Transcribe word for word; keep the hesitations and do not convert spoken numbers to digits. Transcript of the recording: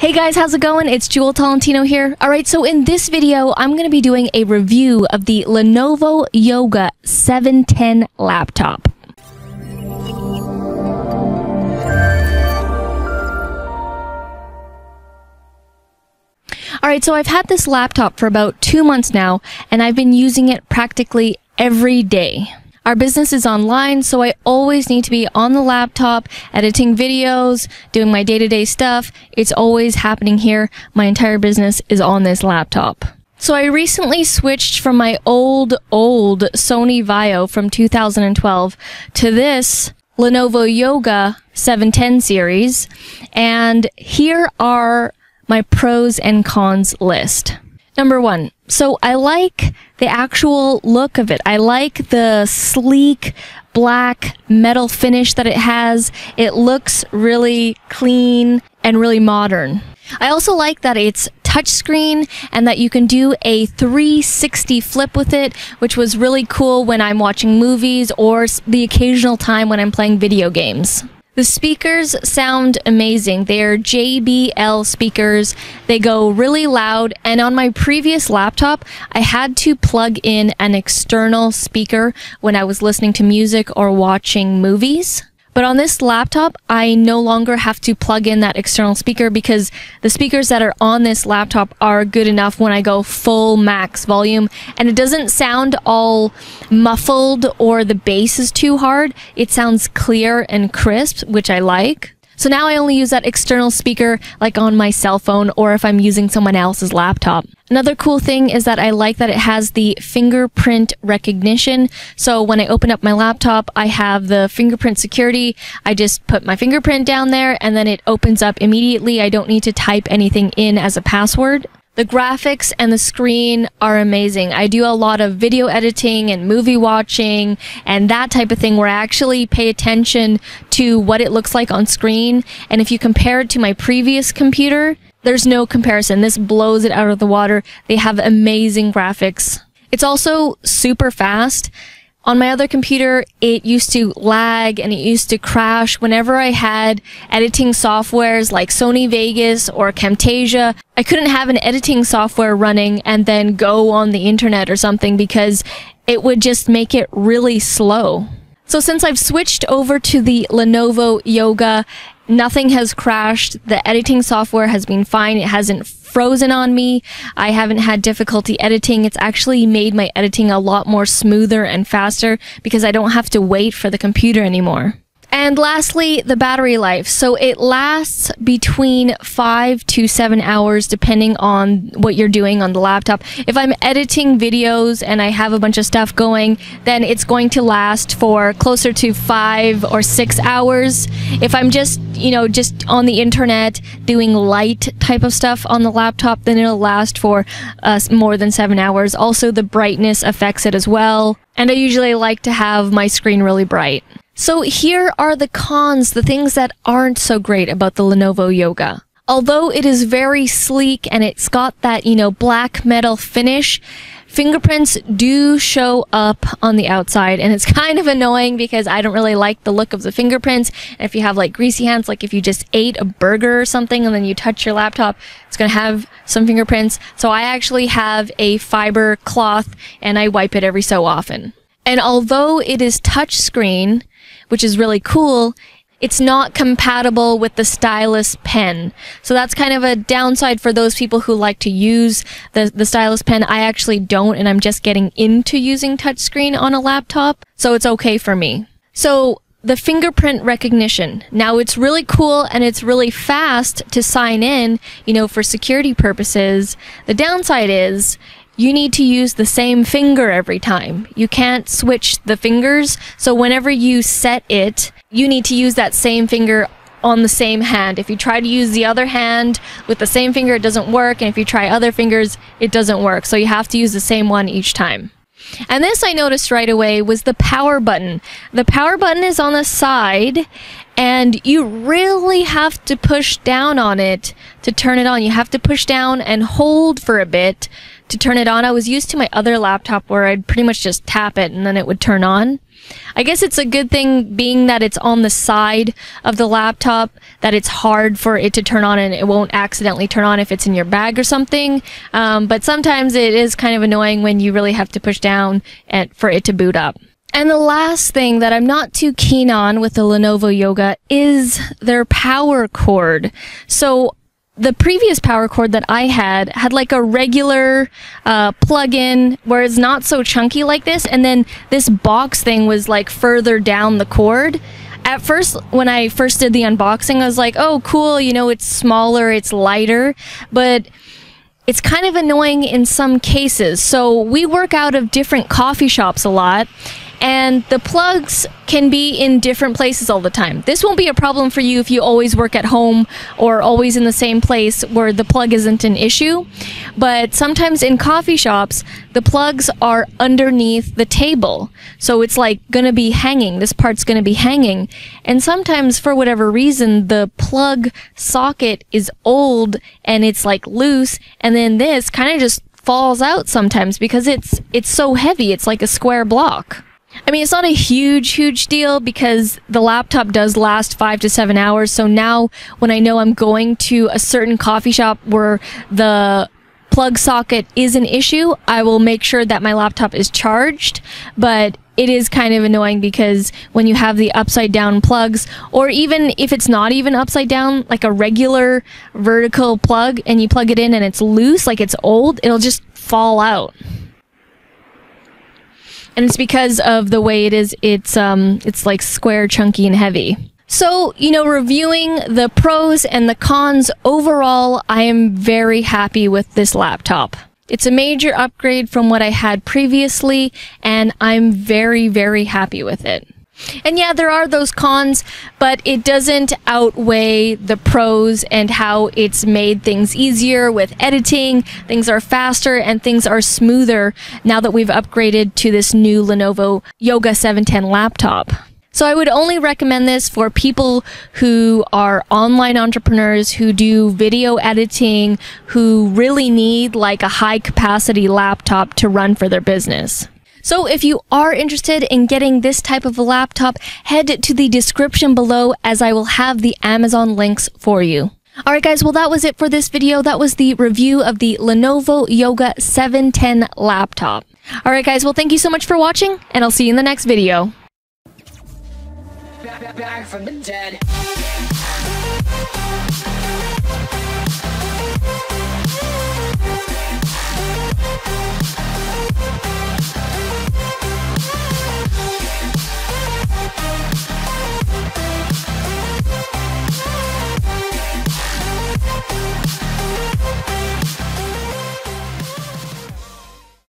Hey guys, how's it going? It's Jewel Tolentino here. Alright, so in this video, I'm going to be doing a review of the Lenovo Yoga seven ten laptop. Alright, so I've had this laptop for about two months now, and I've been using it practically every day. Our business is online, so I always need to be on the laptop, editing videos, doing my day-to-day stuff. It's always happening here. My entire business is on this laptop. So I recently switched from my old, old Sony Vaio from two thousand twelve to this Lenovo Yoga seven ten series, and here are my pros and cons list. Number one, so I like the actual look of it. I like the sleek black metal finish that it has. It looks really clean and really modern. I also like that it's touchscreen and that you can do a three sixty flip with it, which was really cool when I'm watching movies or the occasional time when I'm playing video games. The speakers sound amazing. They're J B L speakers. They go really loud, and on my previous laptop, I had to plug in an external speaker when I was listening to music or watching movies. But on this laptop, I no longer have to plug in that external speaker because the speakers that are on this laptop are good enough when I go full max volume, and it doesn't sound all muffled or the bass is too hard. It sounds clear and crisp, which I like. So now I only use that external speaker like on my cell phone or if I'm using someone else's laptop. Another cool thing is that I like that it has the fingerprint recognition. So when I open up my laptop, I have the fingerprint security. I just put my fingerprint down there and then it opens up immediately. I don't need to type anything in as a password. The graphics and the screen are amazing. I do a lot of video editing and movie watching and that type of thing where I actually pay attention to what it looks like on screen. And if you compare it to my previous computer, there's no comparison. This blows it out of the water. They have amazing graphics. It's also super fast. On my other computer, it used to lag and it used to crash whenever I had editing softwares like Sony Vegas or Camtasia. I couldn't have an editing software running and then go on the internet or something because it would just make it really slow. So since I've switched over to the Lenovo Yoga, nothing has crashed. The editing software has been fine. It hasn't frozen on me. I haven't had difficulty editing. It's actually made my editing a lot more smoother and faster because I don't have to wait for the computer anymore. And lastly, the battery life. So it lasts between five to seven hours depending on what you're doing on the laptop. If I'm editing videos and I have a bunch of stuff going, then it's going to last for closer to five or six hours. If I'm just, you know, just on the internet doing light type of stuff on the laptop, then it'll last for uh, more than seven hours. Also, the brightness affects it as well. And I usually like to have my screen really bright. So here are the cons, the things that aren't so great about the Lenovo Yoga. Although it is very sleek and it's got that, you know, black metal finish, fingerprints do show up on the outside, and it's kind of annoying because I don't really like the look of the fingerprints. And if you have like greasy hands, like if you just ate a burger or something and then you touch your laptop, it's going to have some fingerprints. So I actually have a fiber cloth and I wipe it every so often. And although it is touchscreen, which is really cool, it's not compatible with the stylus pen. So that's kind of a downside for those people who like to use the, the stylus pen. I actually don't, and I'm just getting into using touchscreen on a laptop, so it's okay for me. So the fingerprint recognition. Now it's really cool and it's really fast to sign in, you know, for security purposes. The downside is you need to use the same finger every time. You can't switch the fingers, so whenever you set it, you need to use that same finger on the same hand. If you try to use the other hand with the same finger, it doesn't work, and if you try other fingers, it doesn't work. So you have to use the same one each time. And this I noticed right away was the power button. The power button is on the side, and you really have to push down on it to turn it on. You have to push down and hold for a bit to turn it on. I was used to my other laptop where I'd pretty much just tap it and then it would turn on. I guess it's a good thing being that it's on the side of the laptop, that it's hard for it to turn on and it won't accidentally turn on if it's in your bag or something. Um, but sometimes it is kind of annoying when you really have to push down and, for it to boot up. And the last thing that I'm not too keen on with the Lenovo Yoga is their power cord. So the previous power cord that I had had like a regular uh, plug-in where it's not so chunky like this, and then this box thing was like further down the cord. At first, when I first did the unboxing, I was like, oh cool, you know, it's smaller, it's lighter, but it's kind of annoying in some cases. So we work out of different coffee shops a lot, and the plugs can be in different places all the time. This won't be a problem for you if you always work at home or always in the same place where the plug isn't an issue. But sometimes in coffee shops, the plugs are underneath the table. So it's like gonna be hanging. This part's gonna be hanging. And sometimes for whatever reason, the plug socket is old and it's like loose. And then this kind of just falls out sometimes because it's, it's so heavy. It's like a square block. I mean, it's not a huge, huge deal because the laptop does last five to seven hours. So now when I know I'm going to a certain coffee shop where the plug socket is an issue, I will make sure that my laptop is charged. But it is kind of annoying because when you have the upside down plugs, or even if it's not even upside down, like a regular vertical plug, and you plug it in and it's loose, like it's old, it'll just fall out. And it's because of the way it is, it's um, it's like square, chunky, and heavy. So, you know, reviewing the pros and the cons, overall, I am very happy with this laptop. It's a major upgrade from what I had previously, and I'm very, very happy with it. And yeah, there are those cons, but it doesn't outweigh the pros and how it's made things easier with editing, things are faster, and things are smoother now that we've upgraded to this new Lenovo Yoga seven ten laptop. So I would only recommend this for people who are online entrepreneurs, who do video editing, who really need like a high capacity laptop to run for their business. So if you are interested in getting this type of a laptop, head to the description below as I will have the Amazon links for you. Alright guys, well that was it for this video. That was the review of the Lenovo Yoga seven ten laptop. Alright guys, well thank you so much for watching, and I'll see you in the next video. Back from the dead.